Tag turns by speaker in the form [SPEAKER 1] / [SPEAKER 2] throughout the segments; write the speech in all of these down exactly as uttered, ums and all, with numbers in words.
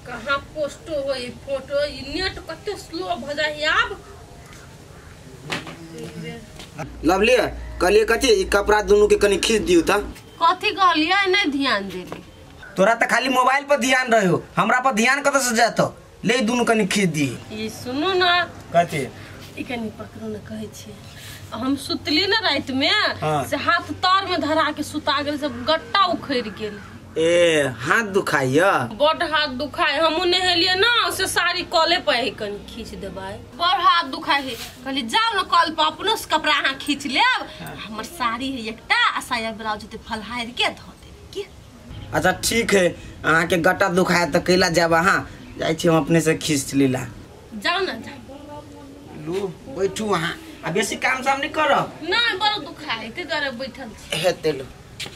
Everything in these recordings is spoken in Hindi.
[SPEAKER 1] कहाँ पोस्ट हो फोटो नेट कते स्लो भ जाय आब
[SPEAKER 2] लवली कहलिए कथी ई कपड़ा दोनों के कनी खींच दियो त
[SPEAKER 1] कथी कहलिए नहीं ध्यान देबे
[SPEAKER 2] तोरा त खाली मोबाइल पर ध्यान रहो हमरा पर ध्यान कत से जातो ले दोनों कनी खींच दी
[SPEAKER 1] ये सुनो ना
[SPEAKER 2] कथी
[SPEAKER 1] ई कनी पकड़ो ना कहै छी हम सुतली ना रात में
[SPEAKER 2] हाँ।
[SPEAKER 1] से हाथ तार में धरा के सुता गेल से गट्टा उखड़ गेल
[SPEAKER 2] ए हाथ दुखाइया
[SPEAKER 1] बड़ हाथ दुखाए हम नहेलिए ना से साड़ी कॉले पे ही कनी खींच देबै बड़ हाथ दुखाए है कहली जाओ ना कॉल पे अपनो से कपड़ा हां खींच लेब हमर साड़ी है एकटा आ साया ब्लाउज होते फलहार के ध देब के
[SPEAKER 2] अच्छा ठीक है अहाँ के गट्टा दुखाए त कैला जाब हां जाय छी हम अपने से खींच लेला
[SPEAKER 1] जाओ ना जाओ
[SPEAKER 2] लू बैठू वहां आ बेसी काम साम नहीं करब
[SPEAKER 1] ना बड़ दुखाए ते करे बैठल छी
[SPEAKER 2] हेते लो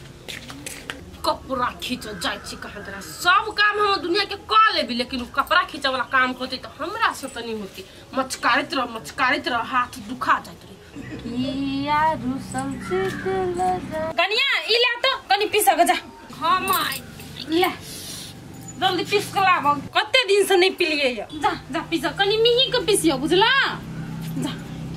[SPEAKER 1] कपड़ा खींच जाय छी कहां तरह सब काम हम दुनिया के क लेबी लेकिन कपड़ा खींचे वाला काम करते तो हमरा से त नहीं होती मचकारित रह मचकारित रह हाथ दुखा जात रे किया रुसल से दिल कनिया ई ले तो कनी पीसा के जा हां माई ले जल्दी पीस के लाब कते दिन से नहीं पिलिए जा जा पीसा कनी मिही के पीसियो बुझला जा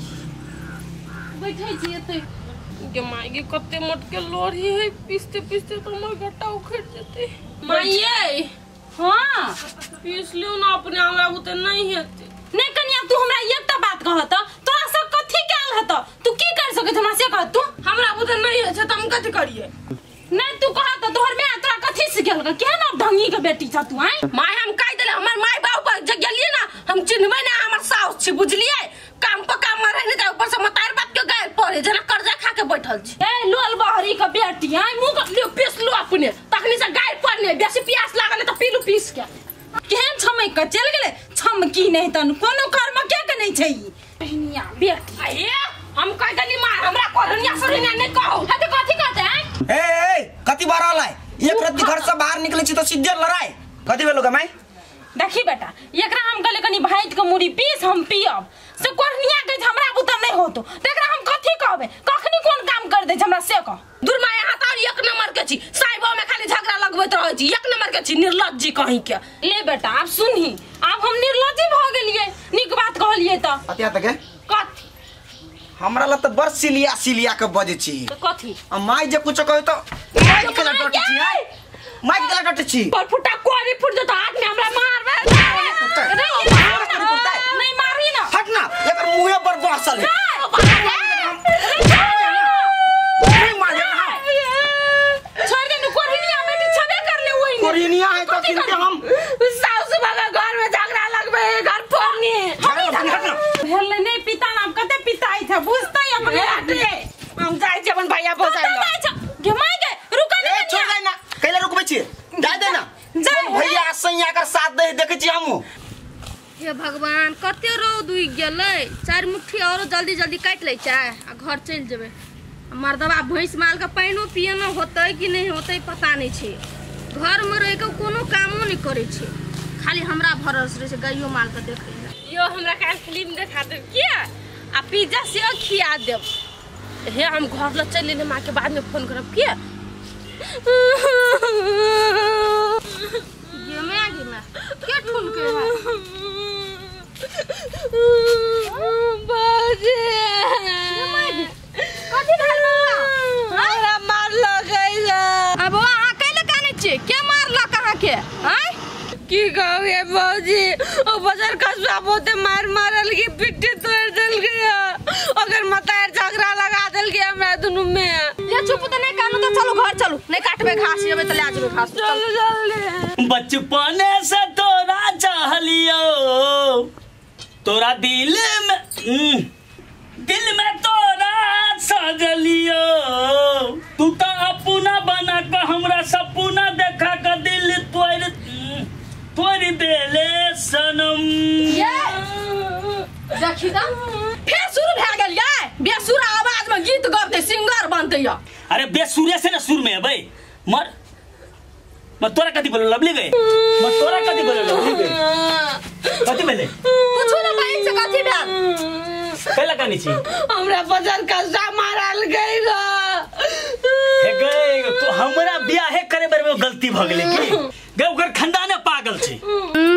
[SPEAKER 1] बैठै छी एते के माई कते मोट के लोरी है पीसते पीसते तो हमर गट्टा उखड़ जते माईए हां पीस लियो ना अपने हमरा बुते नहीं हेते नहीं कनिया तू हमरा एकटा बात कहत तोरा सब कथि काल हत तू की कर सके हमरा से कह तू हमरा बुते नहीं है त हम कथि करिए नहीं तू कहत तोहर में तोरा कथि से गेल के ना ढंगी के बेटी छ तू आई माई हम कह देले हमर माई बाप पर जे गेलिए ना हम चिन्हबे ना हमर साउस छी बुझलिए काम पर काम रहने जा ऊपर से मतार बात के गाय पड़े जना कर्जा खा के बैठल छी ए लोल बहरी के बेटी आई मुंह के लियो पीस लो अपने तखनी से गाय पड़ने बेसी प्यास लागले त पीलू पीस के केहन छमै के चल गेले छम की नहीं तन कोनो कर्म के के नहीं छै बहनिया बेटी ए हम कह देली मार हमरा कोरनिया सरिया नहीं कहू हते कथि कहते
[SPEAKER 2] ए ए कथि बारल है एक रत्ती घर से बाहर निकले छी तो सीधे लड़ाई कथि भेलो ग माई
[SPEAKER 1] देखी बेटा एकरा हम गले कनी भाइत के मुड़ी पीस हम पियब से कोरनिया के हमरा बुता नहीं होतो तेकरा हम कथि कहबे कखनी कोन काम कर दे हमरा से कह दुरमा यहाँ तार एक नंबर के छी साइबो में खाली झगड़ा लगबैत रहै छी एक नंबर के छी निर्लज्जी कहीं के ले बेटा आप सुनही अब हम निर्लज्जी भ गेलिए निक बात कहलिए त
[SPEAKER 2] अतिया तक
[SPEAKER 1] कथि
[SPEAKER 2] हमरा ल त बर सिलिया सिलिया के बजे छी
[SPEAKER 1] तो कथि
[SPEAKER 2] आ माई जे कुछ कहै तो माई के लटट छी आई माई के लटट छी
[SPEAKER 1] पर फुटा कोरी फुट जतो हाथ में हमरा मारबे नहीं मारी ना
[SPEAKER 2] हट ना एकर मुंहे पर बसल है
[SPEAKER 1] छोड़ दे नु कोरिनिया बेटी छबे कर ले वही
[SPEAKER 2] कोरिनिया है तो किनके हम
[SPEAKER 1] साउस बाबा घर में झगड़ा लगबे घर फोड़नी भेल नहीं पिता नाम कते पिताई था बुझतै अपने हटे हम जाय छै अपन भैया बोझाइ गे माय गे रुक ना
[SPEAKER 2] छोड़ दे ना कैला रुकबे छी जा दे ना भैया सैया कर साथ दे देखे छी हमहु
[SPEAKER 3] हे भगवान कते रौद उइ गेलै चार मुट्ठी और जल्दी जल्दी काट ले चाहे आ घर चल जेबे मर्दवा भैंस माल का पानो पियनो होतै कि नहीं होतै पता नहीं छै घर में रह के कोनो कामो नहीं करे छै खाली हमरा भरोस रहे छै गायो माल के देखे
[SPEAKER 1] यो हमरा काल फिल्म देखा दे किया आ पिज्जा से खिया देब हे हम घर ल चल लेने मां के बाद में फोन करब किया
[SPEAKER 3] ये में आगे में के ठुन के है
[SPEAKER 1] बाजे
[SPEAKER 3] ये माई कथि घालबा
[SPEAKER 1] हमरा मार लगैला
[SPEAKER 3] अब आ कैले काने छी के मारला कहां के हैं
[SPEAKER 1] की कहबे बाजी ओ बाजार कसबा बोते मार मारल की पिट्टी तोड़ दल गया अगर मतार झगड़ा लगा दल गया मैं दोनों में
[SPEAKER 3] ये चुप तो नहीं कानू तो चलो घर चलो नहीं काटबे घास जेबे तो ले आजबे घास
[SPEAKER 1] चल जल्दी
[SPEAKER 4] बचपन से तोरा चाहलियो तोरा दिल में दिल में तोरा सजलियो तू तो अपना बना के हमरा सपना देखा के दिल तोड़ तोड़ देले सनम
[SPEAKER 3] देखी दा फिर शुरू भ गेल ये बेसुर आवाज में गीत गाबते सिंगर बनते या
[SPEAKER 4] अरे बेसुरे से ना सुर में है भाई मर मत तोरा कथि बोलो लवली गए मत तोरा कथि बोलो लवली गए कथि बोले
[SPEAKER 3] पूछो ना भाई से कथि भेल
[SPEAKER 4] कैला कानी छी
[SPEAKER 1] हमरा बाजार कसबा मारल गई ग
[SPEAKER 4] हे गए तो हमरा बियाह करे बारे में गलती भ गेले की गए ओकर खानदाने पागल छी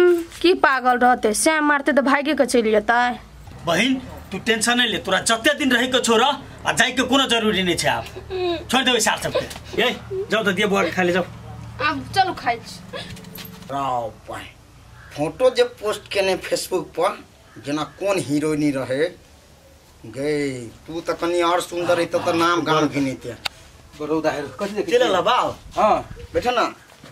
[SPEAKER 3] पागल रहते से मारते तो भागे के चली जाता है।
[SPEAKER 4] बहन तू टेंशन नहीं ले, तोरा जते दिन रहे के छोरा आ जाए के कोनो जरूरी नहीं है। आप छोड़ देबे सार सबके। ये जाओ तो दिए बुआ खा ले जाओ।
[SPEAKER 3] अब चलो खाई
[SPEAKER 2] राव पाए फोटो जे पोस्ट केने फेसबुक पर जना कौन हीरोइनी रहे गए तू तो कनी और सुंदर है तो, तो नाम गांव गिनीते
[SPEAKER 5] बड़ौदा है कथि देख
[SPEAKER 2] चले ला बाल
[SPEAKER 5] हां
[SPEAKER 2] बैठो ना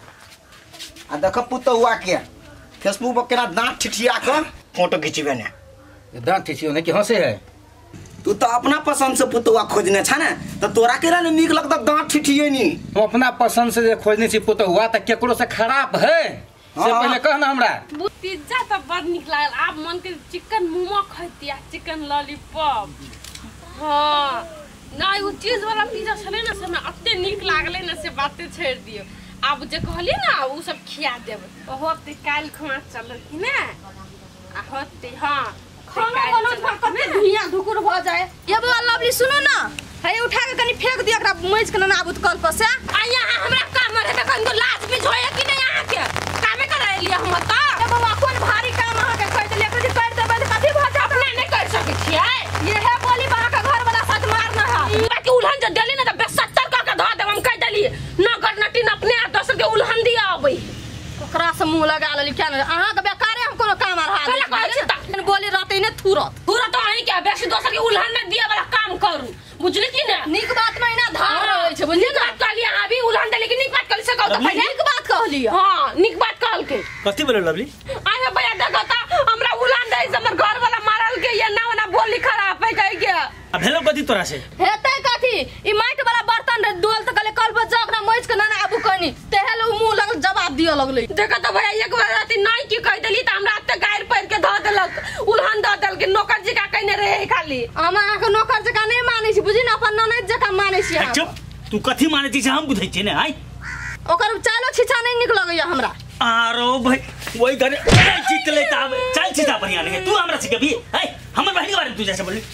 [SPEAKER 2] आ देख पुत हुआ के फेसबुक पर केना दांत ठिठिया के फोटो खिंचबे ने
[SPEAKER 5] दांत ठिठियो नहीं कि हंसे है।
[SPEAKER 2] तू तो अपना पसंद से पुतवा खोजने छ ने तो तोरा केरा ने निक लगता दांत ठिठिए नी।
[SPEAKER 5] हम अपना पसंद से जे खोजने छी पुत हुआ त केकरो से खराब है से पहले कहना हमरा।
[SPEAKER 1] पिज्जा तो बड़ निक लागल। आप मन के चिकन मोमो खैतिया, चिकन लॉलीपॉप। हाँ ना वो चीज वाला पिज्जा छले ना से अत्ते निक लागले ना से बातें छेड़ दियो। आप जे कहली ना वो सब खिया देब। होते काल खुआ चल कि ना आ होते हां
[SPEAKER 3] खाना बनो करते धुइया धुकुर भ जाए। ये बाबा लवली सुनो ना है उठा के कनी फेंक दिया एकरा मोइज के ना आबुत कल पर से
[SPEAKER 1] आ यहाँ हमरा काम रहे त कनको लाज भी होय कि नहीं यहाँ के कामे कराय लिया हम त।
[SPEAKER 3] ए बाबा कोन भारी काम अहा के कह देले कथि कर देबे त कथि भ जाए
[SPEAKER 1] अपना नहीं कर सके छियै।
[SPEAKER 3] ये है बोली बा का घर वाला सच मारना है
[SPEAKER 1] बाकी उल्हन जे देली ना त बेसत्तर क के ध देब हम कह देली न गटनटी न अपने आ दोसर के उल्हन दिया अबै
[SPEAKER 3] ओकरा से मुंह लगा लेली क्या अहा के बेकारे हम कोनो काम रहा
[SPEAKER 1] कला कहै छी त
[SPEAKER 3] बोली रहते ने थुरत
[SPEAKER 1] पूरा तो अही के बेसी दोसर के उल्हन में दिए वाला काम करू बुझली कि ना।
[SPEAKER 3] निक बात में ना धार रहै छै बुझली ना।
[SPEAKER 1] बात कहली अहाँ भी उल्हन देली कि निक बात कहली से कहू त पहिले
[SPEAKER 3] निक बात कहली।
[SPEAKER 1] हां निक बात कहल के
[SPEAKER 4] कथि बोले लवली
[SPEAKER 1] आए भैया देखता हमरा उल्हन दे से हमर घर वाला मारल के ये ना ना बोली खराब है कह के
[SPEAKER 4] अब भेलो कथि तोरा से
[SPEAKER 3] हेतै कथि ई माइट वाला बर्तन रे डोल त कले कल पर जकरा मोइज के ना आबू कहनी तेहे लो मुंह लगल जवाब दियो लगलै।
[SPEAKER 1] देखत भैया एक बार राती नहीं की कह देली त हमरा त गायर पैर के ध देलक उल्हन द देल के नौकर जी का कहने रहे खाली
[SPEAKER 3] हम अहाँ के नौकर जका नहीं मानै छी बुझी ना अपन ननद जका मानै छी हम।
[SPEAKER 4] चुप तू कथि माने छी से हम बुझै छी ने आइ
[SPEAKER 3] ओकर चालो छिछा नहीं निक लगैया हमरा।
[SPEAKER 4] आरो भाई वही घरे चित ले त चल छिता बढ़िया नहीं तू हमरा सिखबी है हमर बहन के बारे में तू जैसे बोली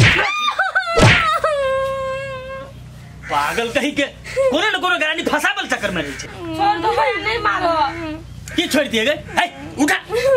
[SPEAKER 4] पागल कहीं के कोनो न कोनो गाड़ी फसाबल चक्कर में रही छे।
[SPEAKER 1] छोड़ दो भैया नहीं मारो
[SPEAKER 4] की छोड़ दिए गए है उठा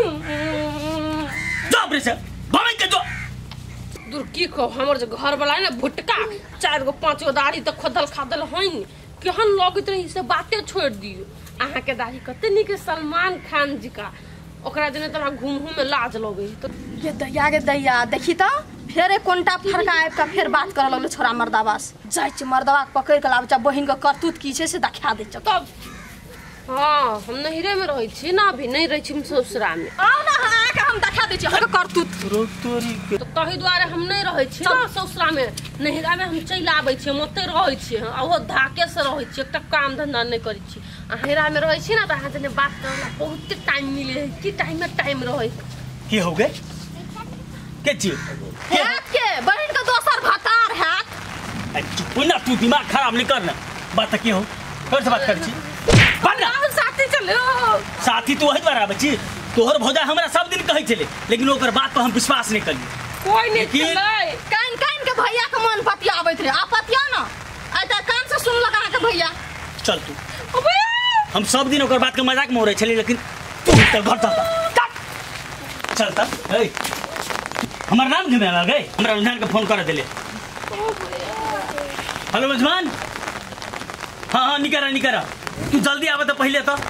[SPEAKER 4] जो अपने से भाई के जो
[SPEAKER 1] दूर की को हमर जो घर वाला है ना भुटका चार गो पांच गो दाढ़ी तक खोदल खादल हइन केहन लगत रही से बातें छोड़ दियो। अहाँ के दाढ़ी कते निक सलमान खान जी का ओकरा जने तोरा घूम घूम में लाज लगे तो
[SPEAKER 3] ये दैया के दैया देखी त फेर एक कोनटा फरका आब का फेर बात करे लगले छोरा मर्दावास जाय छ मर्दावा पकड़ के लाब छ बहिन के करतूत की छै से देखा दे छ
[SPEAKER 1] तब। हाँ हम नहिरे में रही छी ना अभी नहीं रही छी ससुरा में
[SPEAKER 3] आओ ना हाँ के हम देखा दे छी हम करतूत
[SPEAKER 5] तोरी के
[SPEAKER 1] तो तही द्वारे हम नहीं रही छी ना ससुरा में नहिरा में हम चल आबै छी ओते रही छी आ वो धाके से रही छी एकटा काम धंधा नहीं करी छी। अहेरा में रही छी ना त अहाँ जने बात करला बहुत टाइम मिले है की टाइम में टाइम रहे
[SPEAKER 4] की हो गए के छी
[SPEAKER 3] हाथ के बहिन के दोसर भतार हाथ
[SPEAKER 4] चुप ना तू दिमाग खराब नहीं करना बात की हो कर से बात कर छी बन्ना
[SPEAKER 1] साथी चलो
[SPEAKER 4] साथी तू वही द्वारा बच्ची तोहर भौजा हमरा सब दिन कहै छले लेकिन ओकर बात पर हम विश्वास नहीं करी
[SPEAKER 1] कोई नहीं चले
[SPEAKER 3] कान कान के भैया के मन पतिया आबैत रे आ पतिया ना आ त कान से सुन लगा के भैया
[SPEAKER 4] चल तू हम सब दिन ओकर बात के मजाक में रहे छले लेकिन तू तो घर चलता चल तब ए हमर नाम के में आ गए हमरा रुझान के फोन कर देले हेलो मेजबान हां हां निकरा निकरा तू जल्दी आवे तो पहले तो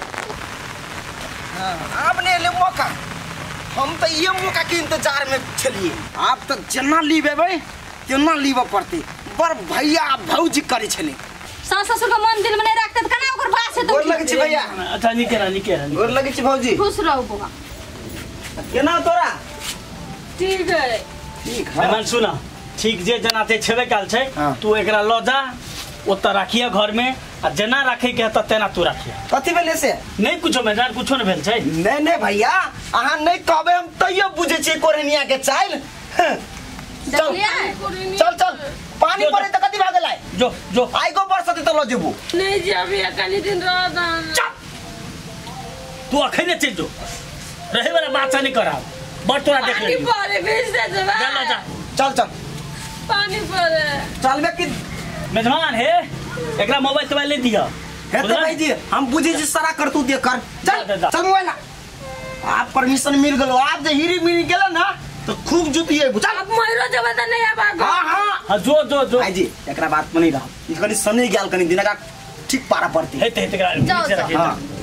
[SPEAKER 2] आपने ले मौका हम तो ये मौका के इंतजार में चलिए आप तो जना लीबे भाई तना लीबे पड़ते बर भैया भौजी करे छले
[SPEAKER 3] सास ससुर के मन दिल में नहीं रखते त कना ओकर बात से तो
[SPEAKER 2] गोर लगे छी भैया
[SPEAKER 4] अच्छा निकरा निकरा
[SPEAKER 2] गोर लगे छी भौजी
[SPEAKER 3] खुश रहो बुआ
[SPEAKER 2] केना तोरा
[SPEAKER 1] ठीक है
[SPEAKER 2] ठीक है
[SPEAKER 4] मेहमान सुना ठीक जे जनाते छेबे काल छै
[SPEAKER 2] हाँ।
[SPEAKER 4] तू एकरा ल जा ओत राखिया घर में आ जना रखे के त तेना तू राखिया
[SPEAKER 2] कथि भेले से
[SPEAKER 4] नहीं कुछो मेहमान कुछो न भेल छै
[SPEAKER 2] नहीं नहीं भैया अहाँ नहीं कहबे हम तैयो बुझे छी कोरनिया के चाइल चल चल चल पानी पड़े त कथि भागल आइ
[SPEAKER 4] जो जो
[SPEAKER 2] आई गो बरसते त ल जेबू
[SPEAKER 1] नहीं जी अभी कनी दिन रह
[SPEAKER 4] तू अखने चल जो रहे वाला बात नहीं करा बड़ तोरा देख ले
[SPEAKER 1] पानी पड़े भेज दे दे
[SPEAKER 4] जा ला जा
[SPEAKER 2] चल चल
[SPEAKER 1] पानी पड़े
[SPEAKER 2] चलबे कि
[SPEAKER 4] मेहमान हे एकरा मोबाइल तोबाइल ले दिया
[SPEAKER 2] हे तो भाई जी हम बुझे छी सारा कर तू दे कर
[SPEAKER 4] जा, जा,
[SPEAKER 2] चल
[SPEAKER 4] जा।
[SPEAKER 2] चल मोबाइल आप पर परमिशन मिल गलो आज हिरी मिल गेला ना तो खूब जुतिए बुझा
[SPEAKER 1] अब मरो जब त नहीं आबा
[SPEAKER 2] हां हां
[SPEAKER 4] हां जो जो जो
[SPEAKER 2] भाई जी एकरा बात में नहीं रहा ई कनी सने गेल कनी दिनका ठीक पारा पड़ती
[SPEAKER 4] है ते ते
[SPEAKER 3] जाओ, जाओ।
[SPEAKER 2] हां